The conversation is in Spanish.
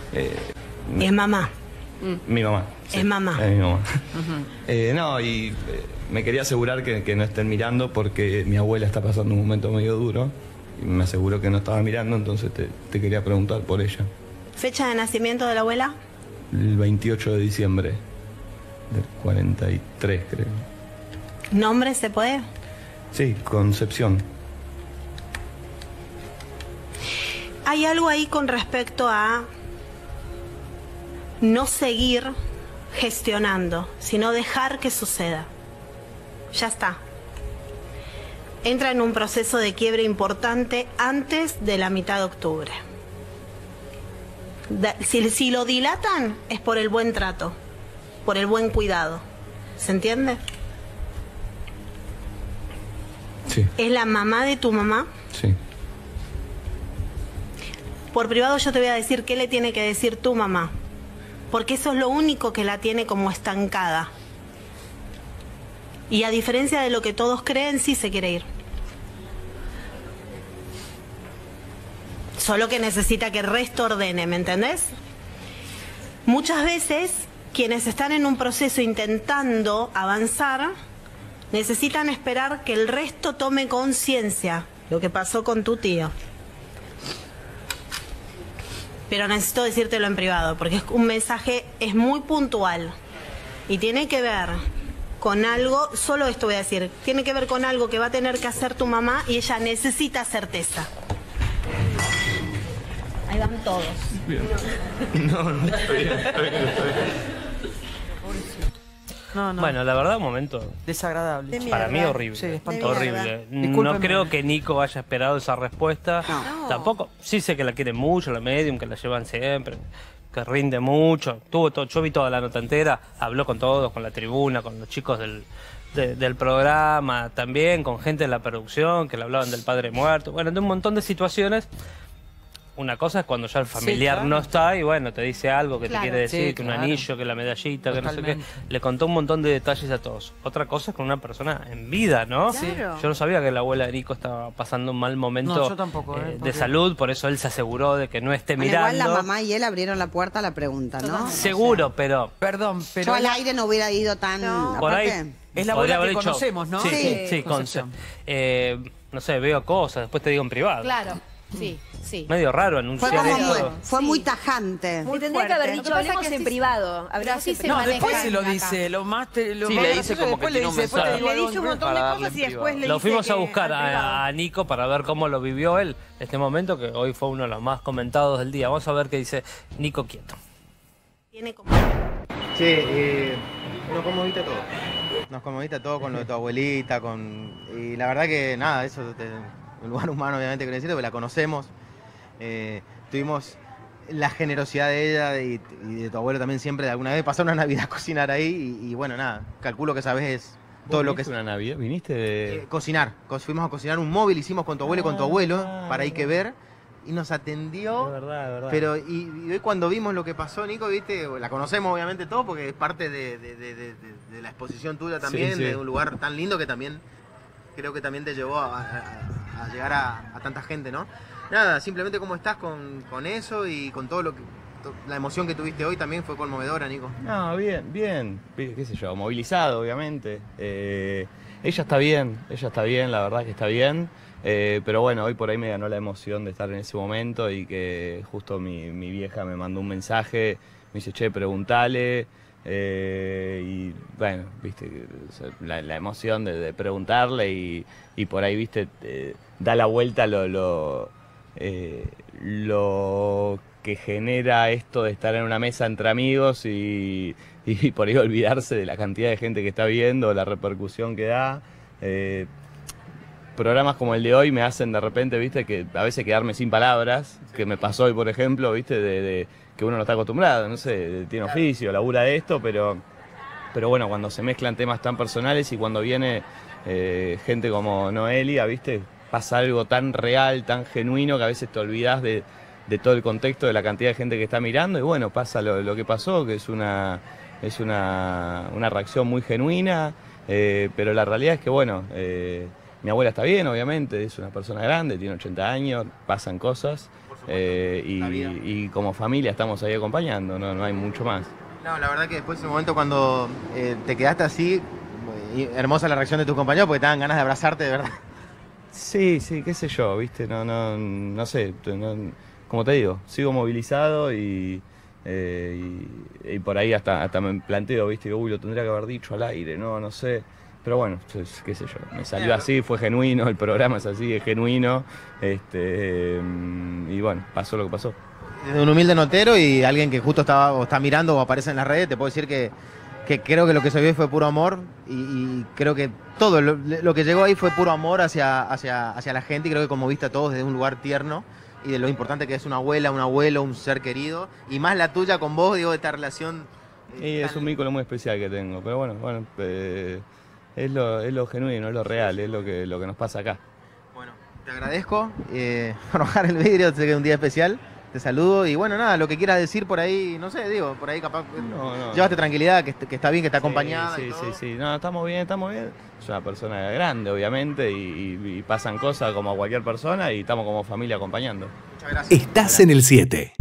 Es mamá. Mi mamá. Sí, es mamá. Es mi mamá. No, y me quería asegurar que no estén mirando porque mi abuela está pasando un momento medio duro y me aseguró que no estaba mirando, entonces te quería preguntar por ella. ¿Fecha de nacimiento de la abuela? El 28 de diciembre del 43, creo. ¿Nombre se puede? Sí, Concepción. Hay algo ahí con respecto a no seguir gestionando, sino dejar que suceda. Ya está. Entra en un proceso de quiebre importante antes de la mitad de octubre. Si lo dilatan es por el buen trato, por el buen cuidado. ¿Se entiende? Sí. ¿Es la mamá de tu mamá? Sí. Por privado yo te voy a decir qué le tiene que decir tu mamá, porque eso es lo único que la tiene como estancada. Y a diferencia de lo que todos creen, sí se quiere ir. Solo que necesita que el resto ordene, ¿me entendés? Muchas veces, quienes están en un proceso intentando avanzar, necesitan esperar que el resto tome conciencia, lo que pasó con tu tío. Pero necesito decírtelo en privado, porque es un mensaje, es muy puntual y tiene que ver con algo, solo esto voy a decir, tiene que ver con algo que va a tener que hacer tu mamá y ella necesita certeza. Ahí van todos. No, está bien, está bien, está bien. No. Bueno, la verdad, un momento Desagradable. para mí horrible. Sí, espantoso. Horrible. No Discúlpeme. creo que Nico haya esperado esa respuesta. No. Tampoco. Sí sé que la quiere mucho, la medium, que la llevan siempre, que rinde mucho. Tuvo todo, yo vi toda la nota entera, habló con todos, con la tribuna, con los chicos del programa, también con gente de la producción que le hablaban del padre muerto. Bueno, de un montón de situaciones. Una cosa es cuando ya el familiar no está y bueno, te dice algo que te quiere decir, que un anillo, que la medallita, que no sé qué. Le contó un montón de detalles a todos. Otra cosa es con una persona en vida, ¿no? Claro. Yo no sabía que la abuela de Nico estaba pasando un mal momento No, yo tampoco, de salud, por eso él se aseguró de que no esté Bueno, mirando. igual la mamá y él abrieron la puerta a la pregunta, ¿no? Seguro, pero... Perdón, pero Yo al aire no hubiera ido tan... Por ahí aparte, es la podría abuela que haber dicho- conocemos, ¿no? Sí, Concepción. no sé, veo cosas, después te digo en privado. Claro, sí. Medio raro fue, anunciar como esto. fue muy tajante. Te tendría que haber dicho, hablemos en privado. Hablemos así en se privado. No, después se lo acá. dice, lo más... Sí, le dice como que tiene un mensaje. Le dice un montón de cosas y después le dice Lo fuimos a que buscar al privado. a Nico para ver cómo lo vivió él este momento, que hoy fue uno de los más comentados del día. Vamos a ver qué dice Nico Quieto. Tiene como... Sí, nos conmoviste todo. Nos conmoviste todo con lo de tu abuelita, y la verdad que nada, eso, un lugar humano obviamente que necesito, porque la conocemos. Tuvimos la generosidad de ella y de tu abuelo también siempre de alguna vez pasar una Navidad a cocinar ahí y bueno, nada, calculo que sabes todo lo que es una Navidad? ¿Viniste de...? cocinar. Fuimos a cocinar un móvil, hicimos con tu abuelo y con tu abuelo para ahí que ver y nos atendió. Es verdad. Pero y hoy cuando vimos lo que pasó, Nico, viste, la conocemos obviamente todo porque es parte de la exposición tuya también, Sí. de un lugar tan lindo que también creo que también te llevó a llegar a tanta gente, ¿no? Nada, simplemente cómo estás con eso y con todo lo que... La emoción que tuviste hoy también fue conmovedora, Nico. No, bien, qué sé yo, movilizado obviamente. Ella está bien, la verdad que está bien. Pero bueno, hoy por ahí me ganó la emoción de estar en ese momento y que justo mi vieja me mandó un mensaje, me dice, che, preguntale. Y bueno, viste, la emoción de preguntarle y por ahí, viste, da la vuelta lo que genera esto de estar en una mesa entre amigos y por ahí olvidarse de la cantidad de gente que está viendo, la repercusión que da. Programas como el de hoy me hacen de repente, viste, que a veces quedarme sin palabras, que me pasó hoy, por ejemplo, viste, de que uno no está acostumbrado, no sé, tiene oficio, labura de esto, pero bueno, cuando se mezclan temas tan personales y cuando viene gente como Noelia, viste, pasa algo tan real, tan genuino, que a veces te olvidás de todo el contexto, de la cantidad de gente que está mirando, y bueno, pasa lo que pasó, que es una reacción muy genuina, pero la realidad es que, bueno, mi abuela está bien, obviamente, es una persona grande, tiene 80 años, pasan cosas, y como familia estamos ahí acompañando, no hay mucho más. No, la verdad que después de ese momento cuando te quedaste así, hermosa la reacción de tus compañeros porque te dan ganas de abrazarte, de verdad. Sí, qué sé yo, viste, no sé, como te digo, sigo movilizado y por ahí hasta me planteo, viste, uy, lo tendría que haber dicho al aire, no sé. Pero bueno, qué sé yo, me salió así, fue genuino, el programa es así, es genuino, y bueno, pasó lo que pasó. Desde un humilde notero y alguien que justo está mirando o aparece en las redes, te puedo decir que creo que lo que se vio fue puro amor y creo que todo lo que llegó ahí fue puro amor hacia la gente y creo que como viste a todos desde un lugar tierno y de lo importante que es una abuela, un abuelo, un ser querido y más la tuya con vos, digo, de esta relación. Y es un vínculo muy especial que tengo, pero bueno, es lo genuino, es lo real, es lo que nos pasa acá. Bueno, te agradezco por bajar el vidrio, sé que es un día especial, te saludo y bueno, nada, lo que quieras decir por ahí, no sé, digo, por ahí capaz llevaste tranquilidad, que está bien, que está acompañada. Sí, no, estamos bien. Es una persona grande, obviamente, y pasan cosas como a cualquier persona y estamos como familia acompañando. Muchas gracias. Estás en el 7.